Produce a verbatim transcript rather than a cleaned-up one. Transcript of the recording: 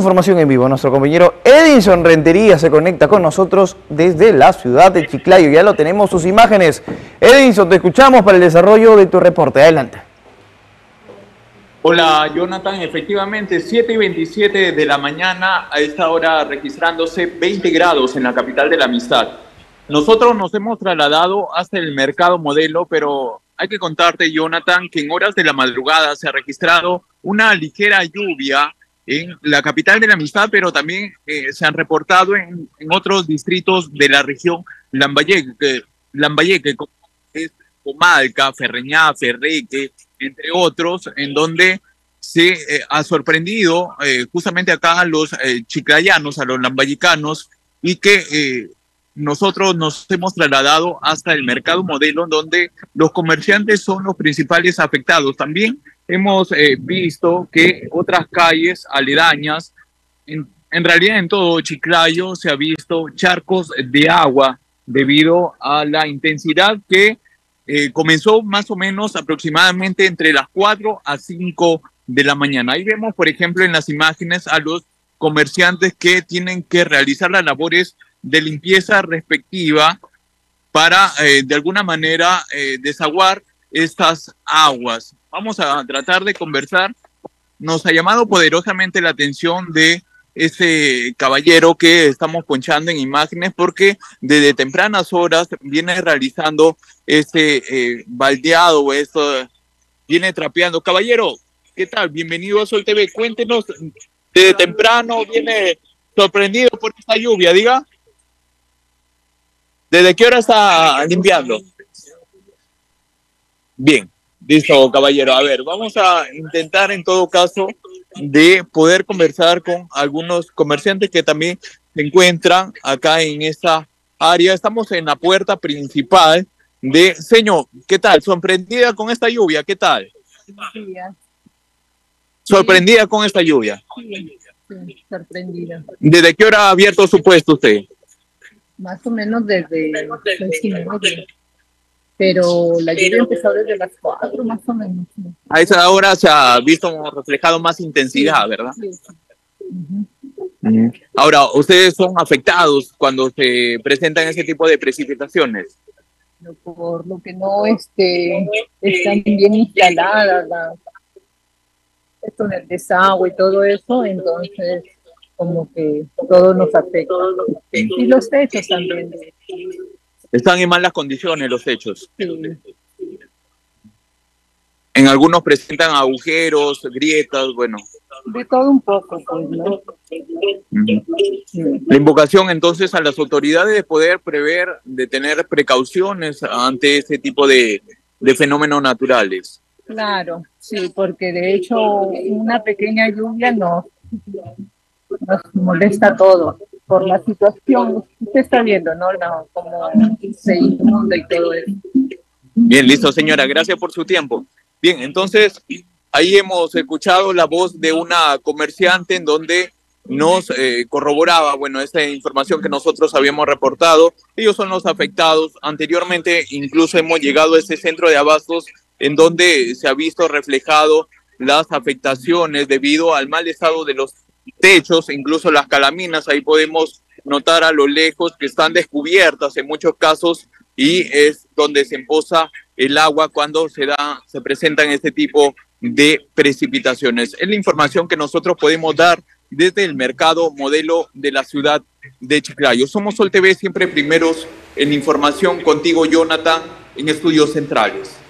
Información en vivo. Nuestro compañero Edinson Rentería se conecta con nosotros desde la ciudad de Chiclayo. Ya lo tenemos, sus imágenes. Edinson, te escuchamos para el desarrollo de tu reporte. Adelante. Hola, Jonathan. Efectivamente, siete y veintisiete de la mañana, a esta hora registrándose veinte grados en la capital de la Amistad. Nosotros nos hemos trasladado hasta el Mercado Modelo, pero hay que contarte, Jonathan, que en horas de la madrugada se ha registrado una ligera lluvia en la capital de la Amistad, pero también eh, se han reportado en, en otros distritos de la región Lambayeque, Lambayeque como es Comalca, Ferreñá, Ferreque, entre otros, en donde se eh, ha sorprendido eh, justamente acá a los eh, chiclayanos, a los lambayecanos, y que eh, nosotros nos hemos trasladado hasta el Mercado Modelo, donde los comerciantes son los principales afectados. También hemos eh, visto que otras calles aledañas, en, en realidad en todo Chiclayo, se ha visto charcos de agua debido a la intensidad que eh, comenzó más o menos aproximadamente entre las cuatro a cinco de la mañana. Ahí vemos, por ejemplo, en las imágenes a los comerciantes que tienen que realizar las labores de limpieza respectiva para eh, de alguna manera eh, desaguar estas aguas. Vamos a tratar de conversar. Nos ha llamado poderosamente la atención de ese caballero que estamos ponchando en imágenes, porque desde tempranas horas viene realizando ese eh, baldeado, esto, viene trapeando. Caballero, ¿qué tal? Bienvenido a Sol T V. Cuéntenos, desde temprano viene sorprendido por esta lluvia, diga. ¿Desde qué hora está limpiando? Bien, listo, caballero. A ver, vamos a intentar en todo caso de poder conversar con algunos comerciantes que también se encuentran acá en esta área. Estamos en la puerta principal de... Señor, ¿qué tal? ¿Sorprendida con esta lluvia? ¿Qué tal? Sí, ¿Sorprendida con esta lluvia? sí, sí, sorprendida. ¿Desde qué hora ha abierto su puesto usted? Más o menos desde seis y media. Pero la lluvia empezó desde las cuatro, más o menos. A esa hora se ha visto reflejado más intensidad, ¿verdad? Sí, sí. Uh-huh. Uh-huh. Ahora, ¿ustedes son afectados cuando se presentan ese tipo de precipitaciones? Pero por lo que no este, están bien instaladas, la, esto del desagüe y todo eso, entonces como que todo nos afecta. Y los techos también. Están en malas condiciones los techos. Sí. En algunos presentan agujeros, grietas, bueno. De todo un poco, pues, ¿no? Uh-huh. Sí. La invocación entonces a las autoridades de poder prever, de tener precauciones ante este tipo de, de fenómenos naturales. Claro, sí, porque de hecho una pequeña lluvia nos, nos molesta a todos por la situación. Usted está viendo, ¿no? No, como se inunda y todo eso. Bien, listo, señora. Gracias por su tiempo. Bien, entonces ahí hemos escuchado la voz de una comerciante en donde nos eh, corroboraba, bueno, esta información que nosotros habíamos reportado. Ellos son los afectados. Anteriormente incluso hemos llegado a ese centro de abastos en donde se ha visto reflejado las afectaciones debido al mal estado de los techos, incluso las calaminas. Ahí podemos notar a lo lejos que están descubiertas en muchos casos y es donde se empoza el agua cuando se da, se presentan este tipo de precipitaciones. Es la información que nosotros podemos dar desde el Mercado Modelo de la ciudad de Chiclayo. Somos Sol T V, siempre primeros en información. Contigo, Jonathan, en Estudios Centrales.